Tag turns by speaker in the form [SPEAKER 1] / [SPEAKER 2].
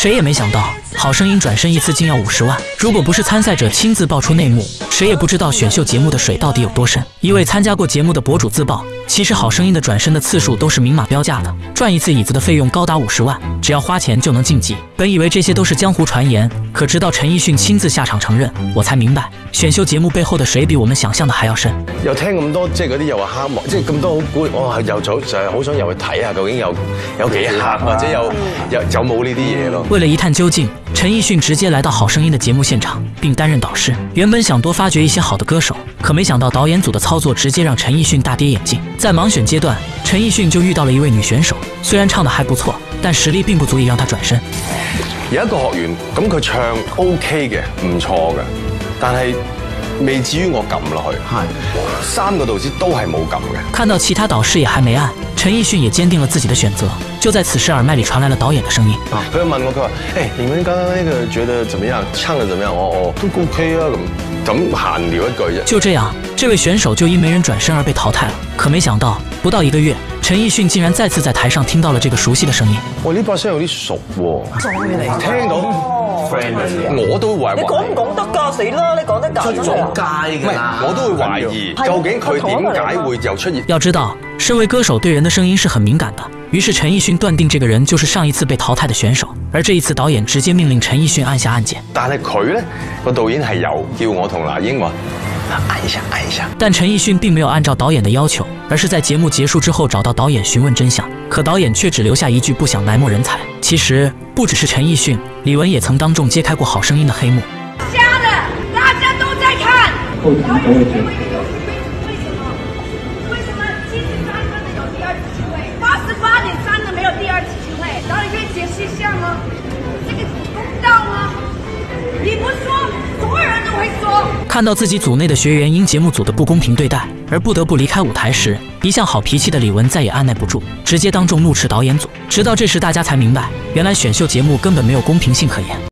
[SPEAKER 1] 谁也没想到，《好声音》转身一次竟要50万。如果不是参赛者亲自爆出内幕，谁也不知道选秀节目的水到底有多深。一位参加过节目的博主自曝，其实《好声音》的转身的次数都是明码标价的，转一次椅子的费用高达50万，只要花钱就能晋级。本以为这些都是江湖传言，可直到陈奕迅亲自下場承认，我才明白选秀節目背後的水比我們想象的還要深。
[SPEAKER 2] 又聽咁多，即係嗰啲又話黑幕，即係咁多好估，我又就係好想入去睇下，究竟有幾黑，或者有冇呢啲嘢咯。
[SPEAKER 1] 為了一探究竟，陳奕迅直接來到《好聲音》的節目現場，並擔任導師。原本想多發掘一些好的歌手，可沒想到導演組的操作直接讓陳奕迅大跌眼鏡。在盲選階段，陳奕迅就遇到了一位女選手，雖然唱得還不錯，但實力並不足以讓她轉身。
[SPEAKER 2] 有一個學員咁佢唱 OK 嘅，唔錯嘅，但係未至於我撳落去。係3個導師都係冇撳嘅。看到其他導師也還沒按，陳奕迅也堅定了自己的選擇。就在此時，耳麥裡傳來了導演的聲音。 佢問我，佢話：你們剛剛那個覺得怎麼樣？唱得怎麼樣？都 OK 啊咁閒聊一句啫。就這樣，這位選手就因沒人轉身而被淘汰了。可沒想到，不到1個月，陳奕迅竟然再次在台上聽到了這個熟悉的聲音。我呢把聲有啲熟喎，終於嚟聽到 friend 我都會懷疑。你講唔講得㗎？死啦！你講得㗎？出咗街㗎啦！我都會懷疑，究竟佢點解會又出現？要知道，身為歌手對人的聲音是很敏感的。於是陳奕迅斷定這個人就是上一次被淘汰的選手，而這一次導演直接命令陳奕迅按下按鍵。但係佢呢個導演係有叫我同那英話按一下按一下，但陳奕迅並沒有按照導演的要求，而是在節目結束之後找到導演詢問真相，可導演卻只留下一句不想埋沒人才。其實不只是陳奕迅，李玟也曾當眾揭開過《好聲音》的黑幕。瞎的，大家都在看。88.3的沒有第二次機會，導演可以解釋一下嗎？這個公道嗎？你不說，所有人都會說。看到自己組內的學員因節目組的不公平對待而不得不離開舞台時，一向好脾氣的李玟再也按捺不住，直接當眾怒斥導演組。直到這時，大家才明白，原來選秀節目根本沒有公平性可言。